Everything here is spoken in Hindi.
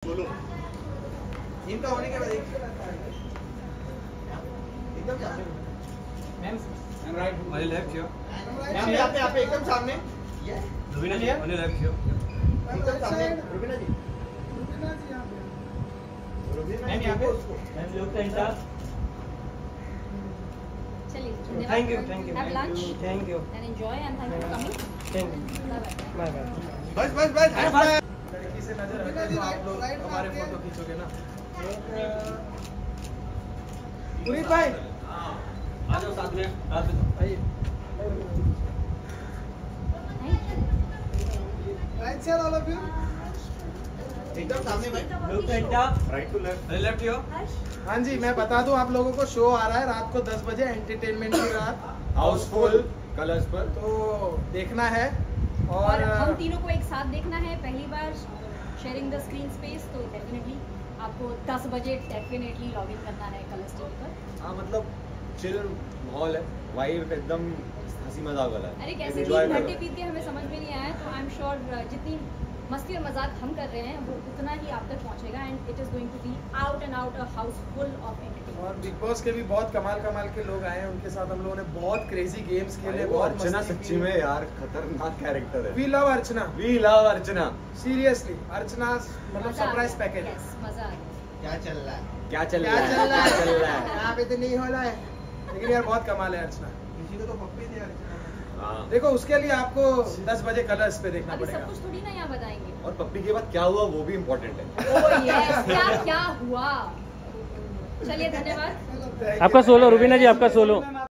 सोलो इनका होने के बाद एकदम सामने ma'am right on left here ma'am यहाँ पे एकदम सामने Rubina ji on left here एकदम सामने रुबीना जी मैम यहाँ पे मैम लोग सेंटर चलिए thank you have lunch thank you and enjoy and thank you for coming thank you bye bye बस लड़की से नजर हटे तो आप लोग हमारे फोटो खींचोगे ना पुनीत भाई आ जाओ साथ में आइए Right side, all of you. एकदम सामने भाई लोग centre right to left left here हाँ जी, मैं बता दूं आप लोगों को शो आ रहा है रात को 10 बजे एंटरटेनमेंट की रात हाउसफुल कलर्स पर तो देखना है और हम तीनों को एक साथ देखना है पहली बार शेयरिंग द स्क्रीन स्पेस तो डेफिनेटली आपको 10 बजे डेफिनेटली लॉग इन करना है कलर्स टीवी पर। हाँ मतलब चिल माहौल है वाइब एकदम हंसी मजाक वाला है अरे कैसे Enjoy 3 घंटे करो। बीत गए हमें समझ में नहीं आया तो आई एम श्योर जितनी मस्ती और मजाक हम कर रहे हैं वो उतना ही आप तक पहुंचेगा and it is going to be out and out a house full of entertainment. और बिग बॉस के भी बहुत कमाल के लोग आए हैं, उनके साथ हम लोगों ने बहुत क्रेजी गेम्स खेले, वो बहुत अर्चना मस्ती सच्ची की। में यार खतरनाक कैरेक्टर है we love Archana, we love Archana seriously Archana मतलब सरप्राइज पैकेज। यस मजा आ गया। क्या चल रहा है क्या चल रहा है यहाँ पे तो नहीं हो रहा है, लेकिन यार बहुत कमाल है अर्चना। किसी को तो पप्पी दिया हाँ देखो उसके लिए आपको 10 बजे कलर्स पे देखना अभी सब पड़ेगा। कुछ थोड़ी ना यहाँ बताएंगे। और पप्पी के बाद क्या हुआ वो भी इम्पोर्टेंट है ओह यस क्या हुआ। चलिए धन्यवाद। आपका सोलो रुबीना जी आपका सोलो